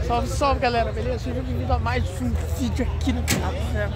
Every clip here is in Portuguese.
Salve, salve, galera, beleza? Seja bem-vindo a mais um vídeo aqui no canal, né?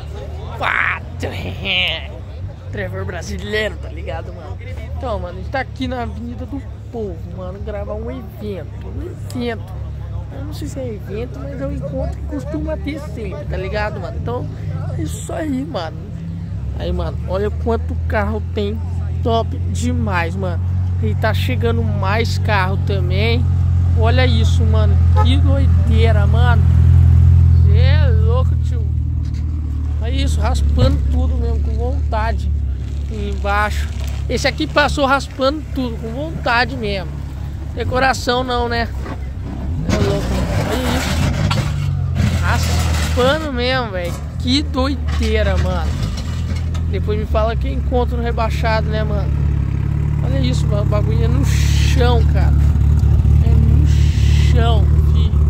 Trevor brasileiro, tá ligado, mano? Então, mano, a gente tá aqui na Avenida do Povo, mano, gravar um evento. Eu não sei se é evento, mas é um encontro que costuma ter sempre, tá ligado, mano? Então, é isso aí, mano. Aí, mano, olha quanto carro tem, top demais, mano. E tá chegando mais carro também. Olha isso, mano, que doideira, mano. Cê é louco, tio. Olha isso, raspando tudo mesmo, com vontade. Embaixo. Esse aqui passou raspando tudo, com vontade mesmo. Decoração não, né? É louco, olha isso. Raspando mesmo, velho. Que doideira, mano. Depois me fala que encontro no rebaixado, né, mano? Olha isso, mano. O bagulho é no chão, cara. É no chão, filho.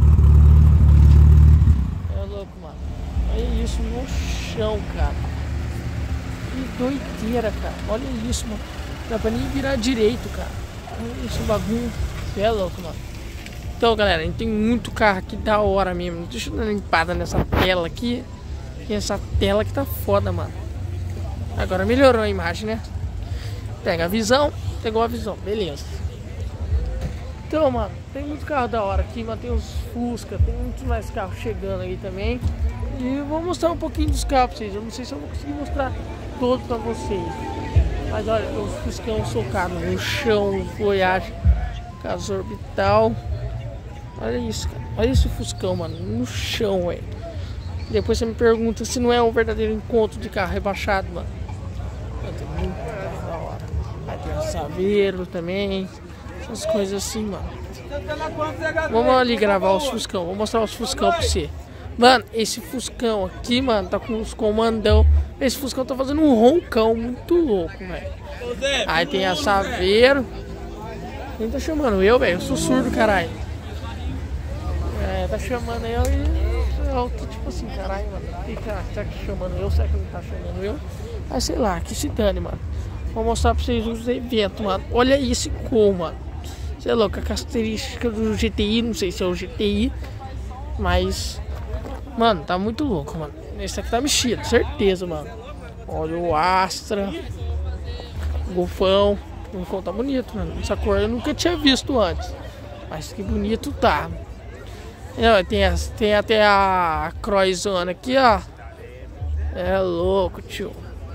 É louco, mano. Olha isso, no chão, cara. Que doideira, cara. Olha isso, mano. Não dá pra nem virar direito, cara. Olha isso, bagulho. Você é louco, mano. Então, galera, a gente tem muito carro aqui da hora mesmo. Deixa eu dar uma limpada nessa tela aqui. E essa tela que tá foda, mano. Agora melhorou a imagem, né? Pega a visão. Pegou a visão, beleza. Então, mano, tem muito carro da hora aqui, mano. Tem os Fusca, tem muitos mais carros chegando aí também. E eu vou mostrar um pouquinho dos carros pra vocês. Eu não sei se eu vou conseguir mostrar todos pra vocês. Mas olha, os Fuscão socados no chão, Voyage, Casa Orbital. Olha isso, cara. Olha esse Fuscão, mano, no chão, velho. Depois você me pergunta se não é um verdadeiro encontro de carro rebaixado, mano. Tem muito carro da hora. Aí tem o Saveiro também. Essas coisas assim, mano. Vamos ali gravar os Fuscão. Vou mostrar os Fuscão pra você. Mano, esse Fuscão aqui, mano, tá com os comandão. Esse Fuscão tá fazendo um roncão muito louco, velho. Aí tem a Saveiro. Quem tá chamando? Eu, velho. Eu sou surdo, caralho. É, tá chamando eu e eu tô tipo assim, caralho, mano. Quem tá chamando eu? Será que ele tá chamando eu? Aí sei lá, que se dane, mano. Vou mostrar pra vocês os eventos, mano. Olha esse como, mano. Você é louco, a característica do GTI, não sei se é o GTI, mas, mano, tá muito louco, mano. Esse aqui tá mexido, certeza, mano. Olha o Astra, o Golfão. O Golfão tá bonito, mano. Essa cor eu nunca tinha visto antes, mas que bonito tá. Tem até a Croizona aqui, ó. É louco, tio.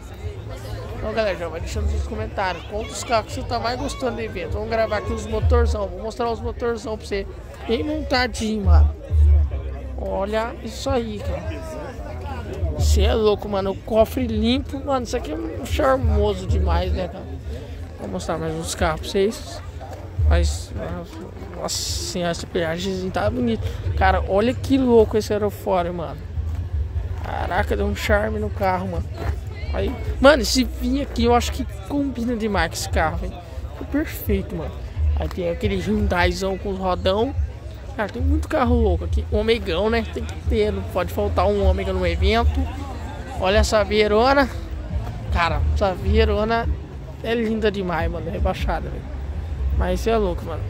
Então, galera, já vai deixando nos comentários quantos carros que você tá mais gostando do evento. Vamos gravar aqui os motorzão. Vou mostrar os motorzão pra você. Bem montadinho, mano. Olha isso aí, cara. Você é louco, mano. O cofre limpo, mano. Isso aqui é charmoso demais, né, cara? Vou mostrar mais uns carros pra vocês. Mas, nossa senhora, essa peagem tá bonito. Cara, olha que louco esse aerofólio, mano. Caraca, deu um charme no carro, mano. Aí, mano, esse vinho aqui eu acho que combina demais com esse carro, velho. Ficou perfeito, mano. Aí tem aquele Hyundaizão com os rodão. Cara, tem muito carro louco aqui. O Omegão, né? Tem que ter, não pode faltar um Omega no evento. Olha essa Verona. Cara, essa Verona é linda demais, mano. É rebaixada, velho. Mas isso é louco, mano.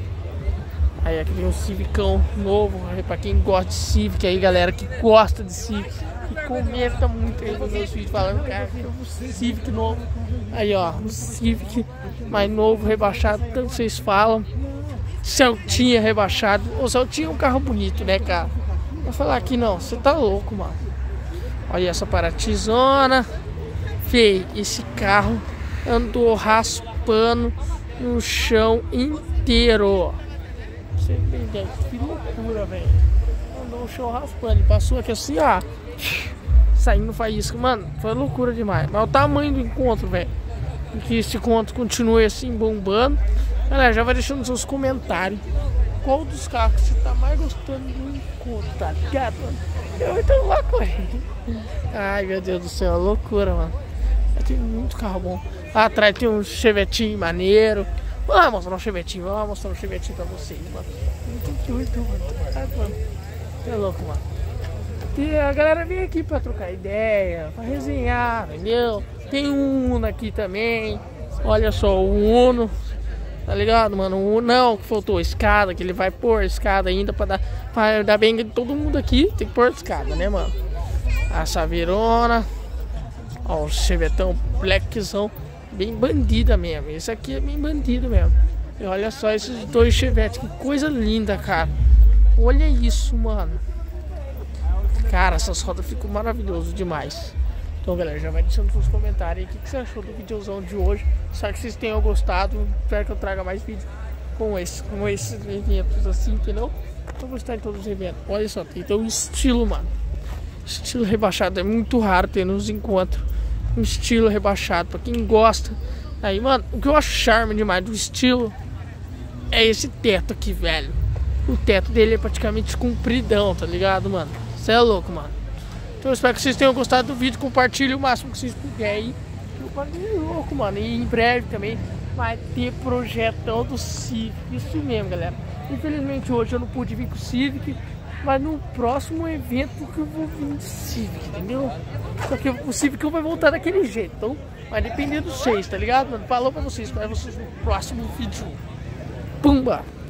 Aí aqui tem um Civicão novo. Aí pra quem gosta de Civic aí, galera que gosta de Civic, que comenta muito aí nos meus vídeos falando, cara, que o Civic novo. Aí, ó, o Civic mais novo, rebaixado, tanto vocês falam. Celtinha rebaixado. O Celtinha é um carro bonito, né, cara? Vou falar aqui não, você tá louco, mano. Olha essa Paratizona. Fei, esse carro andou raspando no chão inteiro. Você entende? Que loucura, velho. Andou no chão raspando. Ele passou aqui assim, ó. Saindo faísca. Mano, foi loucura demais. Mas o tamanho do encontro, velho. Que esse encontro continue assim, bombando. Galera, já vai deixando nos seus comentários qual dos carros você tá mais gostando do encontro, tá ligado, mano? Eu muito louco, velho. Ai, meu Deus do céu, loucura, mano. Tem muito carro bom. Lá atrás tem um Chevetinho maneiro. Vamos lá mostrar um Chevetinho. Vamos lá mostrar um Chevetinho pra vocês, mano. Muito doido, mano. Ai, mano. É louco, mano. E a galera vem aqui pra trocar ideia, pra resenhar, entendeu? Tem um Uno aqui também. Olha só, o Uno. Tá ligado, mano? Não, que faltou escada, que ele vai pôr escada ainda pra dar bem de todo mundo aqui. Tem que pôr escada, né, mano? A Saveirona. Ó, o Chevetão Blackzão. Bem bandida mesmo. Esse aqui é bem bandido mesmo. E olha só esses dois Chevetes. Que coisa linda, cara. Olha isso, mano. Cara, essas rodas ficam maravilhosas demais. Então, galera, já vai deixando nos comentários aí o que você achou do videozão de hoje. Espero que vocês tenham gostado. Espero que eu traga mais vídeos com esses eventos assim, entendeu? Eu vou estar em todos os eventos. Olha só, tem um estilo, mano. Estilo rebaixado. É muito raro ter nos encontros um estilo rebaixado. Pra quem gosta. Aí, mano, o que eu acho charme demais do estilo é esse teto aqui, velho. O teto dele é praticamente compridão, tá ligado, mano? Você é louco, mano. Então eu espero que vocês tenham gostado do vídeo. Compartilhe o máximo que vocês puderem aí. O bagulho é louco, mano. E em breve também vai ter projetão do Civic. Isso mesmo, galera. Infelizmente hoje eu não pude vir com o Civic, mas no próximo evento que eu vou vir de Civic, entendeu? Só que o Civic vai voltar daquele jeito. Então vai depender de vocês, tá ligado, mano? Falou pra vocês. Para vocês no próximo vídeo. Pumba!